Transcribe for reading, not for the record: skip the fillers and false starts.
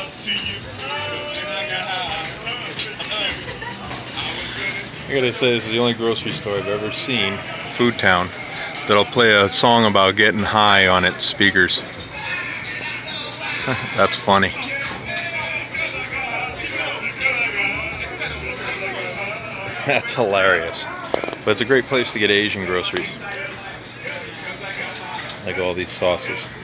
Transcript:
I gotta say, this is the only grocery store I've ever seen, Foodtown, that'll play a song about getting high on its speakers. That's funny. That's hilarious. But it's a great place to get Asian groceries. Like all these sauces.